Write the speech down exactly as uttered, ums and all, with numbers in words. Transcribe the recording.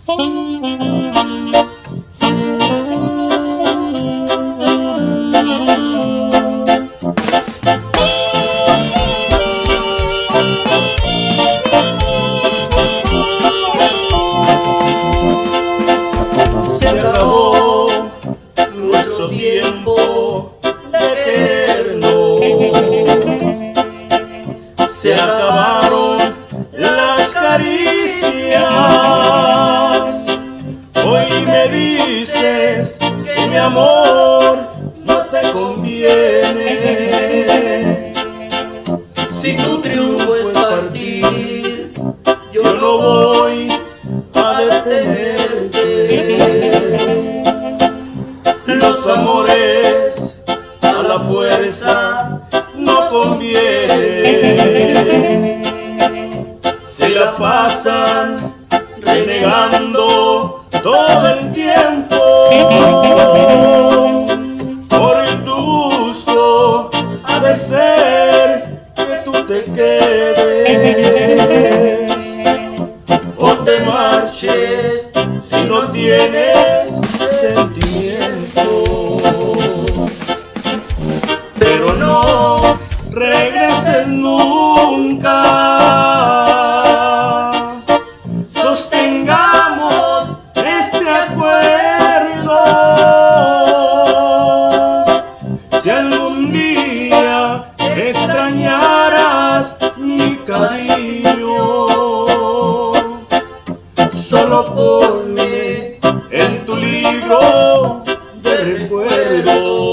Se acabó nuestro tiempo eterno, se acabaron las caricias. Hoy me dices que mi amor no te conviene. Si tu triunfo es partir, yo no voy a detenerte. Los amores a la fuerza no convienen. Se la pasan renegando todo el tiempo. Por tu gusto ha de ser que tú te quedes o te marches si no tienes sentimiento. Pero no regreses nunca. Sostengamos este acuerdo. Si algún día extrañaras mi cariño, solo ponme en tu libro de recuerdos.